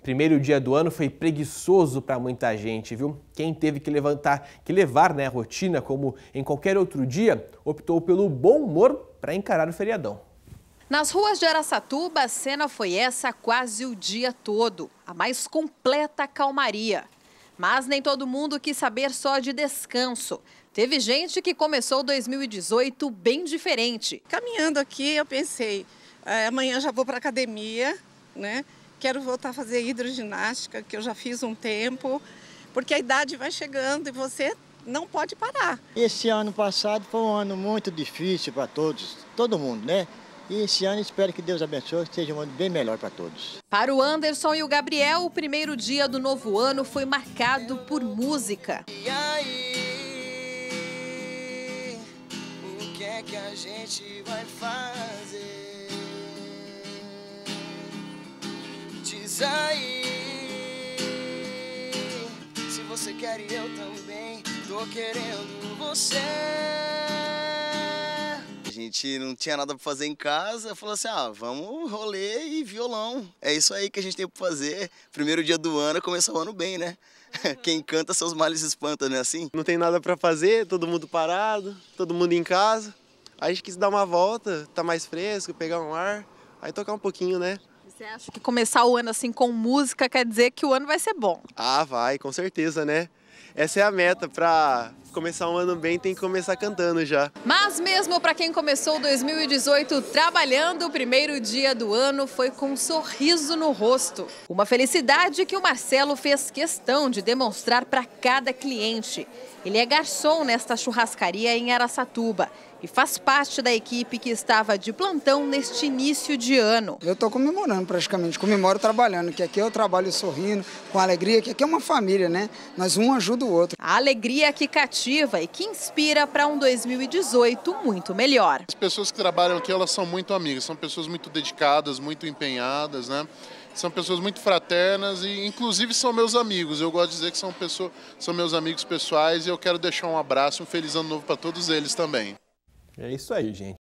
Primeiro dia do ano foi preguiçoso para muita gente, viu? Quem teve que levar, né, a rotina como em qualquer outro dia, optou pelo bom humor para encarar o feriadão. Nas ruas de Araçatuba, a cena foi essa quase o dia todo, a mais completa calmaria. Mas nem todo mundo quis saber só de descanso. Teve gente que começou 2018 bem diferente. Caminhando aqui, eu pensei, amanhã já vou para a academia, né? Quero voltar a fazer hidroginástica, que eu já fiz um tempo, porque a idade vai chegando e você não pode parar. Esse ano passado foi um ano muito difícil para todos, todo mundo, né? E esse ano espero que Deus abençoe, que seja um ano bem melhor para todos. Para o Anderson e o Gabriel, o primeiro dia do novo ano foi marcado por música. E aí, o que é que a gente vai fazer? Diz aí, se você quer e eu também tô querendo você. A gente não tinha nada pra fazer em casa, falou assim, vamos rolê e violão. É isso aí que a gente tem pra fazer. Primeiro dia do ano, começar o ano bem, né? Quem canta seus males espanta, não é assim? Não tem nada pra fazer, todo mundo parado, todo mundo em casa. Aí a gente quis dar uma volta, tá mais fresco, pegar um ar, aí tocar um pouquinho, né? Você acha que começar o ano assim com música quer dizer que o ano vai ser bom? Ah, vai, com certeza, né? Essa é a meta, pra começar um ano bem tem que começar cantando já. Mas mesmo para quem começou 2018 trabalhando, o primeiro dia do ano foi com um sorriso no rosto. Uma felicidade que o Marcelo fez questão de demonstrar para cada cliente. Ele é garçom nesta churrascaria em Araçatuba e faz parte da equipe que estava de plantão neste início de ano. Eu estou comemorando praticamente, comemoro trabalhando, que aqui eu trabalho sorrindo, com alegria, que aqui é uma família, né? Nós um ajuda o outro. A alegria que cativa e que inspira para um 2018 muito melhor. As pessoas que trabalham aqui, elas são muito amigas, são pessoas muito dedicadas, muito empenhadas, né? São pessoas muito fraternas e, inclusive, são meus amigos. Eu gosto de dizer que são meus amigos pessoais e eu quero deixar um abraço, um feliz ano novo para todos eles também. É isso aí, gente.